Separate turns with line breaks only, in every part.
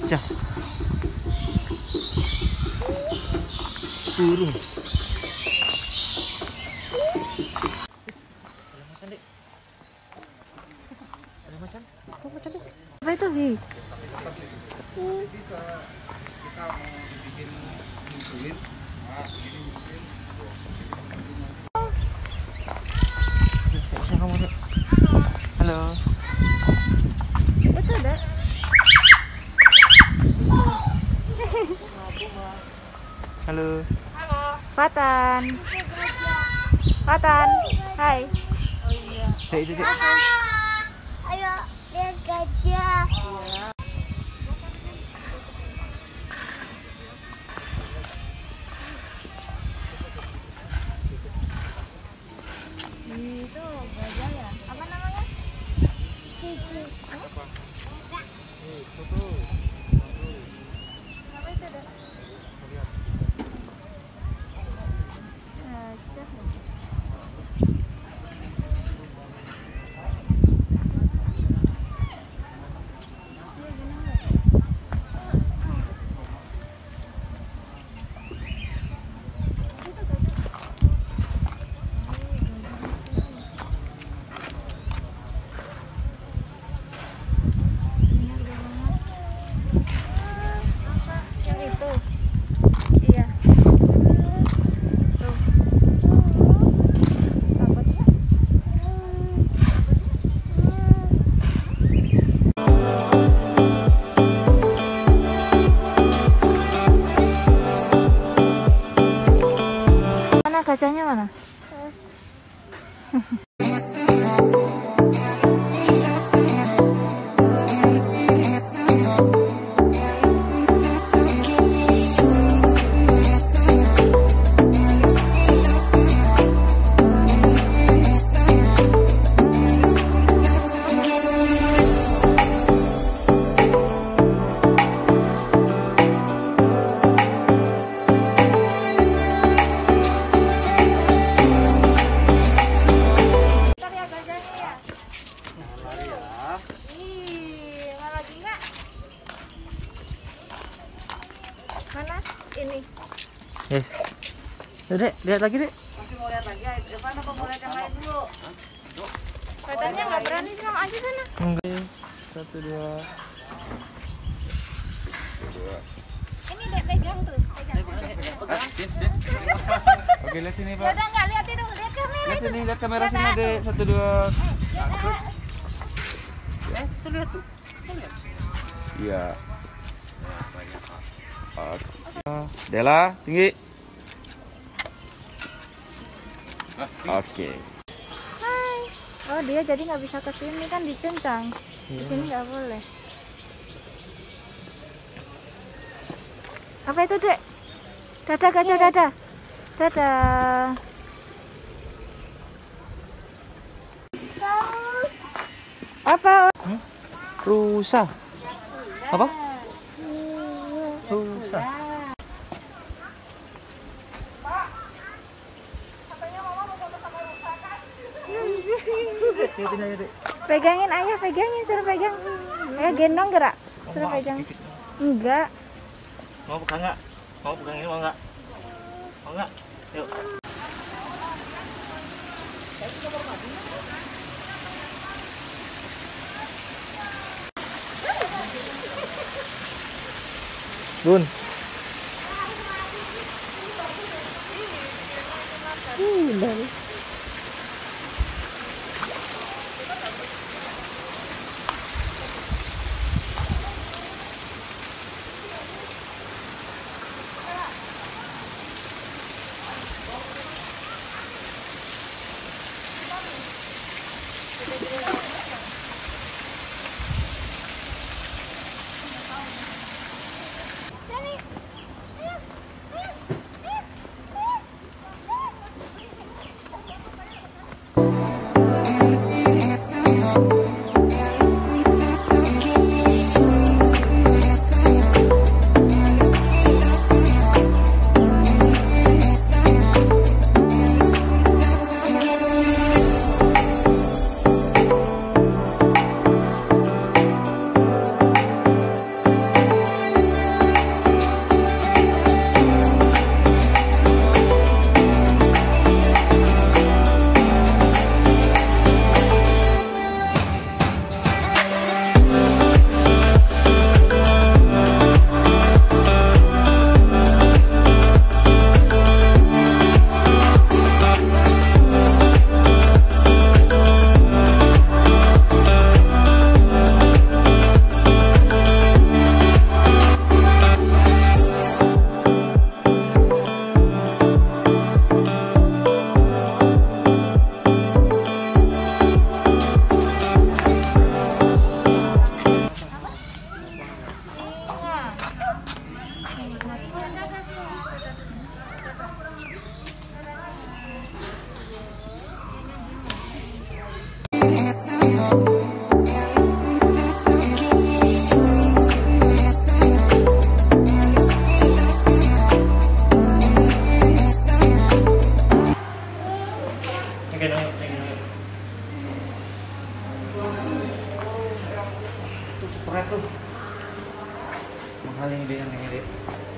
gajah. Burung. Ada macan, Dek. Ada macan. Oh, macan, Dek.
Apa itu, Hi?
Bisa kita mau bikin nyusulin. Nah, ini nyusulin.
Bisa kamu, Dek? Halo.
Itu, Dek.
Halo.
Fathan. Fathan. Hai.
Dek, itu, Dek.
Ayo lihat gajah.
Itu gajah ya? Apa namanya? Apa itu, Dek? Yang itu. Iya. Tuh. Takutnya. Mana gajahnya mana? Mana? Ini.
Yes. Tuh, Dek, lihat lagi, Dek.
Masih mau lihat lagi? Depan apa mau lihat yang lain dulu?
Katanya nggak berani sama aja sana.
Enggak. 1, 2.
Ini Dek pegang tuh. Pegang.
Oke, lihat sini,
Ya
Pak.
udah nggak lihat itu, lihat kamera.
Lihat sini, lihat kamera sini, Dek. 1, 2.
Tuh lihat tuh.
Iya. Dela, tinggi. Oke.
Hai. Oh dia jadi nggak bisa ke sini kan dicincang. Di
Iya.
sini nggak boleh. Apa itu, Dek? Dadah gajah, dadah. Dadah. Apa?
Rusa. Apa? Rusa.
Pegangin ayah, pegangin, suruh pegang. Ayah gendong gerak. Suruh pegang. Enggak.
Mau pegang nggak? Mau pegang ini mau nggak? Mau nggak? Yuk. Bun. kali ini yang ini deh.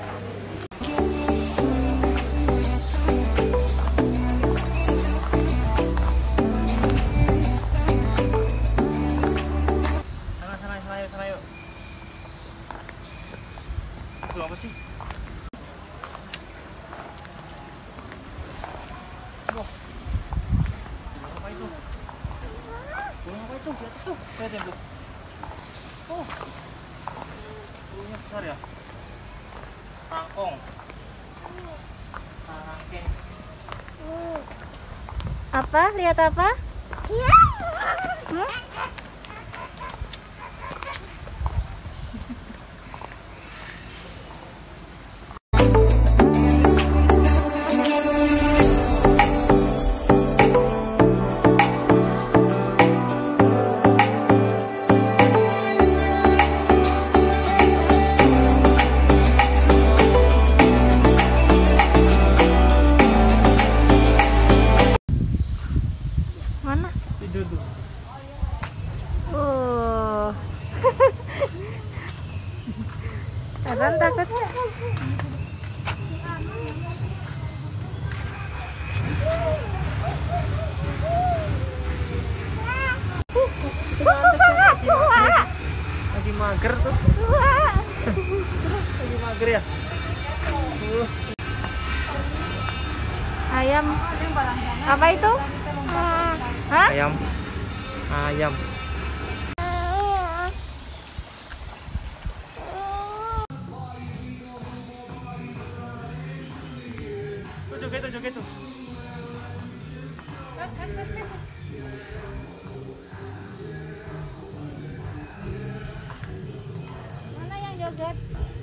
Sana yuk. Itu apa sih? Wah. Apa itu? Apa itu? Di atas tuh. Lihat tuh. Oh. Burungnya besar ya. Rangkong. Rangkeng.
Apa? Lihat apa? Mana?
Tidur tuh.
Oh. Abang takut.
Lagi mager tuh. Lagi mager ya.
Ayam. Apa itu? Hah?
Ayam. Ayam. Joget tuh.
Mana yang joget?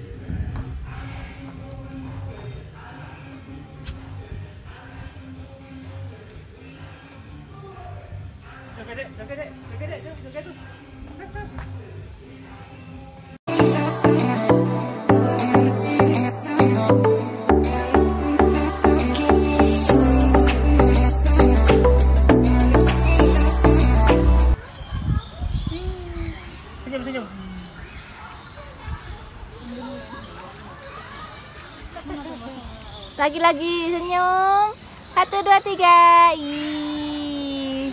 Joget tuh. Senyum.
Lagi senyum. 1, 2, 3. Ih.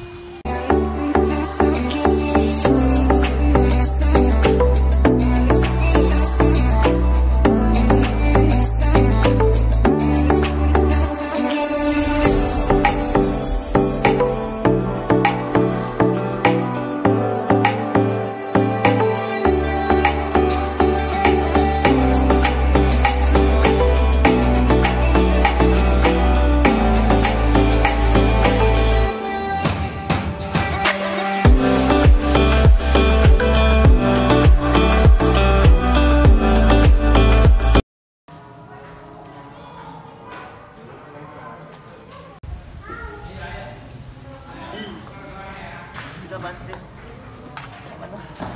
Kita bahas deh. Mana?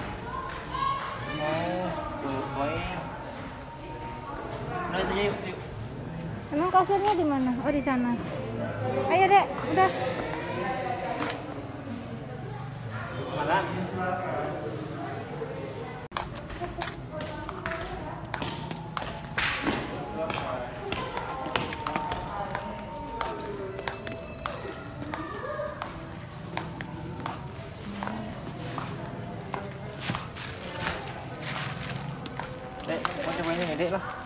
Tuh, main. Udah itu yuk.
Emang kasurnya di mana? Oh, di sana. Ayo, Dek. Udah.
Makan. Dek, mau cobain ini, Dek lah.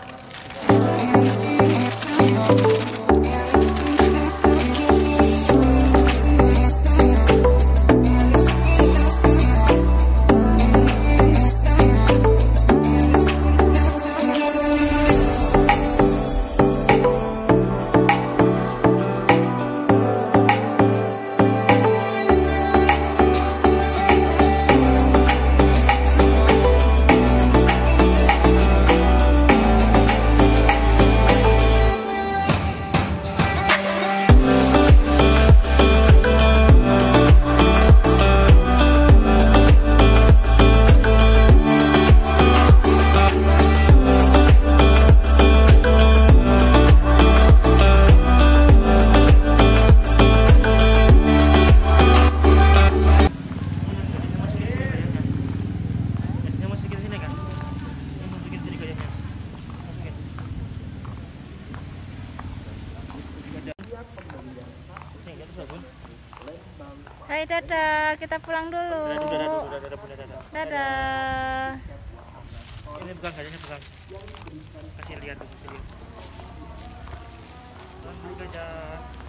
Kucing ya terus Bun.
Hai, dadah, kita pulang dulu.
Dadah.
Dadah.
Ini pegang gajahnya pegang. Kasih lihat tuh, kasih lihat. Gajah.